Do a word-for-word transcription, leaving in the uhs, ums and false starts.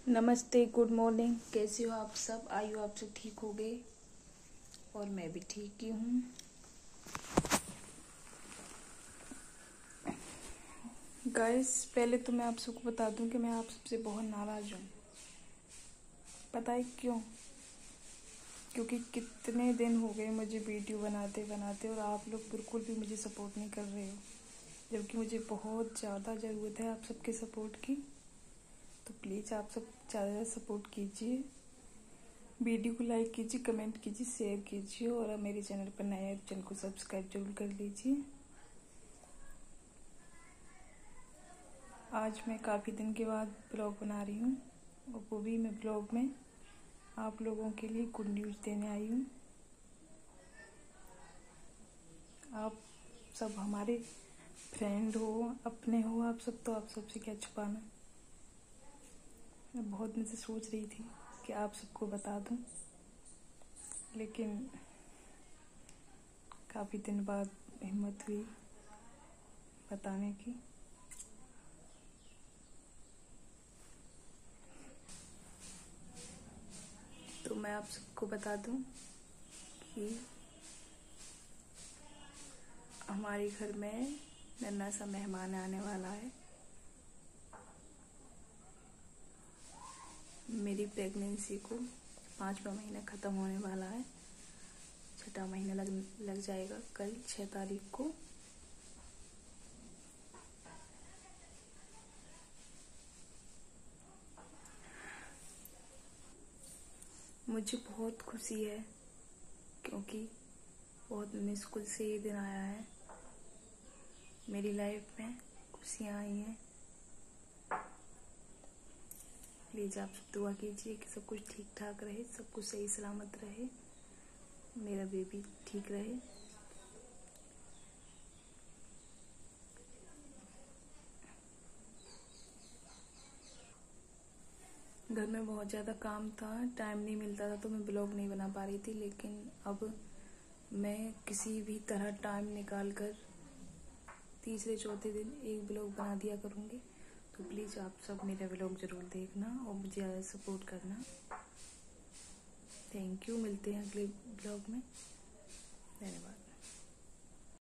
नमस्ते, good morning. कैसे हो आप सब? आयु आप सब ठीक हो गए और मैं भी ठीक ही हूँ। गाइस, पहले तो मैं आप सबको बता दूं कि मैं आप सबसे बहुत नाराज़ हूँ। पता है क्यों? क्योंकि कितने दिन हो गए मुझे वीडियो बनाते बनाते और आप लोग बिल्कुल भी मुझे सपोर्ट नहीं कर रहे हो, जबकि मुझे बहुत ज़्यादा ज़रूरत है आप सबके सपोर्ट की। तो प्लीज़ आप सब ज़्यादा सपोर्ट कीजिए, वीडियो को लाइक कीजिए, कमेंट कीजिए, शेयर कीजिए और मेरे चैनल पर नए हैं तो चैनल को सब्सक्राइब जरूर कर लीजिए। आज मैं काफ़ी दिन के बाद ब्लॉग बना रही हूँ और वो भी मैं ब्लॉग में आप लोगों के लिए गुड न्यूज़ देने आई हूँ। आप सब हमारे फ्रेंड हो, अपने हो, आप सब, तो आप सबसे क्या छुपाना। मैं बहुत दिन से सोच रही थी कि आप सबको बता दूं, लेकिन काफ़ी दिन बाद हिम्मत हुई बताने की। तो मैं आप सबको बता दूं कि हमारे घर में नन्हा सा मेहमान आने वाला है। मेरी प्रेगनेंसी को पाँचवा महीना ख़त्म होने वाला है। छठा महीना लग लग जाएगा कल छः तारीख को। मुझे बहुत खुशी है क्योंकि बहुत मुश्किल से ये दिन आया है। मेरी लाइफ में खुशियाँ आई हैं। प्लीज़ आप सब दुआ कीजिए कि सब कुछ ठीक ठाक रहे, सब कुछ सही सलामत रहे, मेरा बेबी ठीक रहे। घर में बहुत ज़्यादा काम था, टाइम नहीं मिलता था तो मैं ब्लॉग नहीं बना पा रही थी, लेकिन अब मैं किसी भी तरह टाइम निकाल कर तीसरे चौथे दिन एक ब्लॉग बना दिया करूँगी। तो प्लीज़ आप सब मेरा ब्लॉग ज़रूर देखना और मुझे ज़्यादा सपोर्ट करना। Thank you. मिलते हैं अगले ब्लॉग में। धन्यवाद।